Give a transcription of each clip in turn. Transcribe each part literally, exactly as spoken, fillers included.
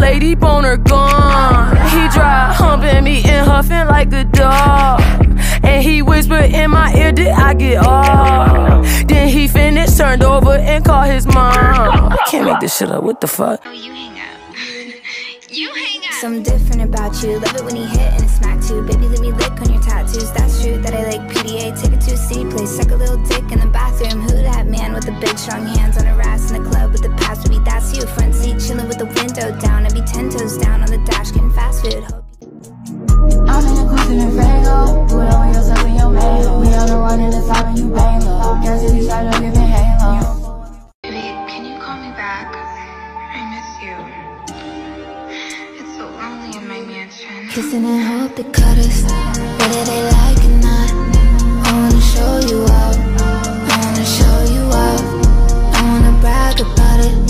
lady boner gone. He dry humping me and huffing like a dog. And he whispered in my ear, did I get off? Then he finished, turned over and called his mom. I can't make this shit up, what the fuck? Oh, you hang up. You hang up. Something different about you, love it when he hit and it smack too. Baby, let me lick on your tattoos, that's true that I like P D A. Take it to a city place, suck a little dick in the bathroom. Who that man with the big strong hands on her ass in the club with the pass? Baby, that's you, front seat chilling with the window down. I be ten toes down on the dash getting fast food. I'm in the cruising in Fago. Put on yourself and your man. We on the run in the top and you bang low. Can't see these sides of giving halo. Baby, can you call me back? I miss you. It's so lonely in my mansion. Kissing and hope they cut us, whether they like it or not. I wanna show you up, I wanna show you up, I wanna brag about it.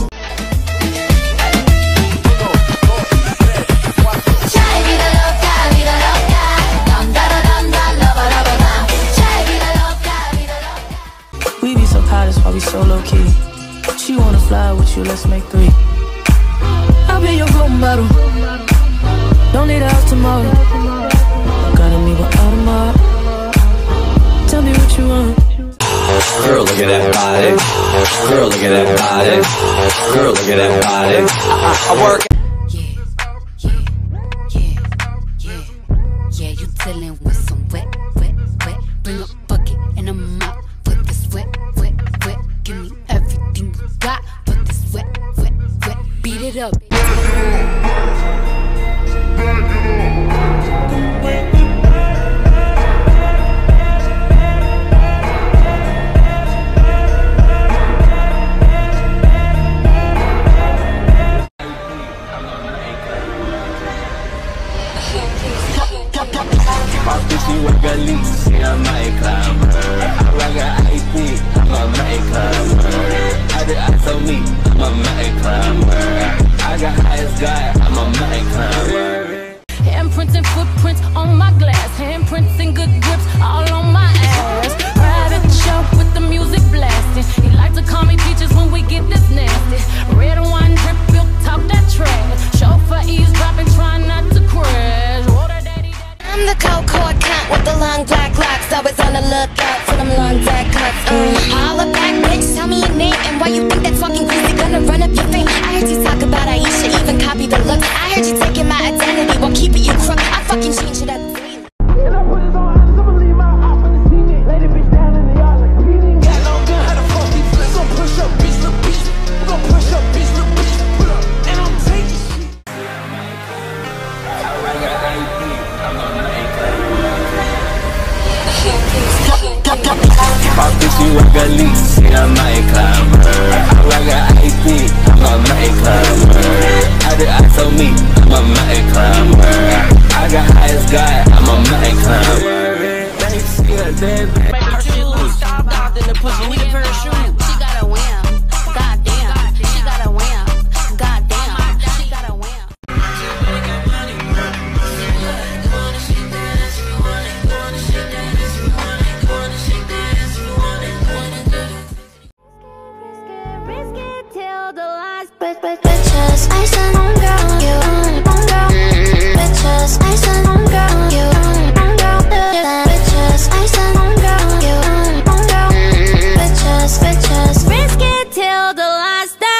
We be so high, that's why we so low-key. She wanna fly with you, let's make three. I'll be your golden bottle. Don't need a house tomorrow. Gotta meet with Audemars. Tell me what you want. Girl, look at that body. Girl, look at that body. Girl, look at that body. I, I work. Yeah, yeah, yeah, yeah, yeah. You dealing with some wet, wet, wet. Bring a bucket and a mop for this wet, wet, wet. Give me everything you got for this wet, wet, wet. Beat it up. She work at least, see I might climb her. I rock a I P, I'm a might climb her. I did I told me, I'm a might climb her. I got highest guy, I'm a might climb her. Handprints and footprints on my glass. Handprints and good grips all on my ass. Private show with the music blasting. He like to call me peaches when we get this nasty. Red wine drip, built talk that trash. Chauffeur eavesdropping, trying not to crash. Water daddy, daddy. I'm the cold core cunt with the long black locks. Always on the lookout for them long black cuts. Mm. Holla back, bitch, tell me your name and why you think that fucking greasy gonna run up your fame. I heard you talk about Aisha, even copy the look. I heard you taking my identity while keeping you crook. I fucking change it up. And I put it on honest, I'ma leave my off in the scene. Lady bitch down in the yard like a beating. Got no gun, how the fuck these flips? Gon' push up, bitch, little bitch. We gon' push up, bitch, little bitch. Put up, and I'm taking shit. I rock a I P, I'm a might climb her. Pop bitch, she work at least, see I might climb her. I rock a I P, I'm a might climb her. I did I told me, I'm a might climb her. I got highest guy, I'm a might climb her. Let me see her dead back. Make her shoes, stop out in the pussy, need a pair of shoes. She got a wham, goddamn. She got a wham, goddamn. She got a wham. Bitches, I said, on girl, you on, on girl. Bitches, I said, on girl, you on, on girl. Bitches, I said, on girl, you on, on girl. Bitches, bitches, risk it till the last day.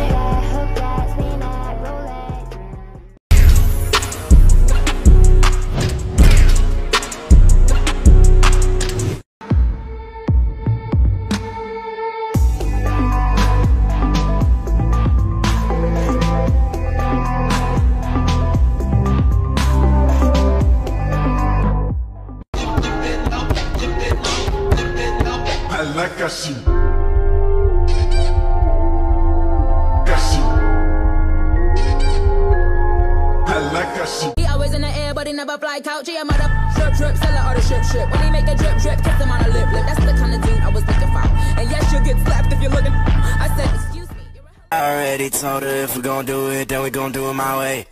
Like assim, assim, I like assim. He always in the air, but he never fly couch. He a mother strip strip, seller or the strip strip. When he make a drip drip, kiss him on a lip lip. That's the kind of dude I was looking for. And yes, you'll get slapped if you're looking. I said, excuse me. I already told her if we gon' do it, then we gon' do it my way.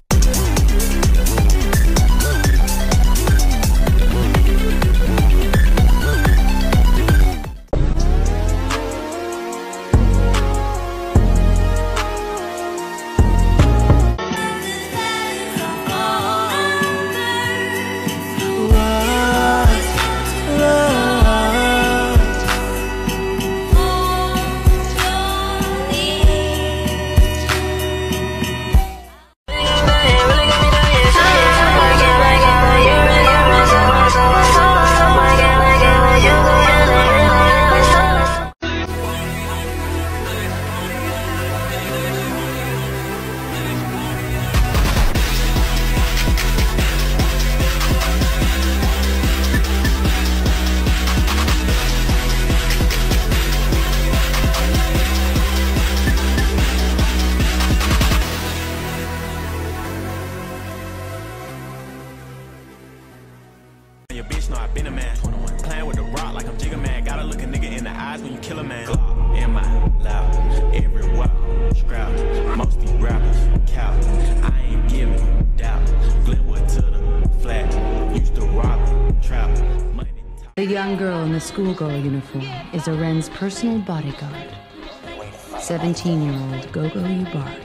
your bitch know I been a man. Playing with the rock like I'm Jigga Man. Gotta look a nigga in the eyes when you kill a man. In my loud, every wop, scrap. Most these rappers, cow. I ain't giving doubt. Glenwood to the flat. Used to rob it, trap. The young girl in the schoolgirl uniform is Aren's personal bodyguard. seventeen-year-old Gogo Yubari.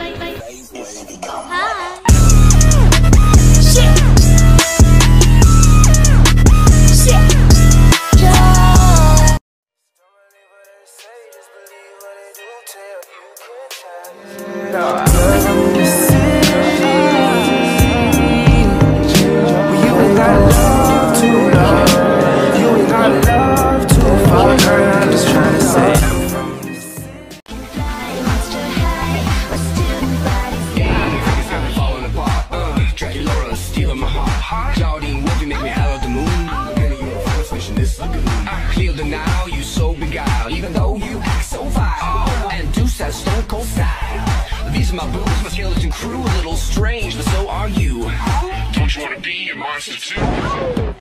Now you so beguiled, even though you act so vile, and Deuce has stone cold style. These are my boobs, my skeleton crew, a little strange, but so are you. Don't you wanna be a monster too?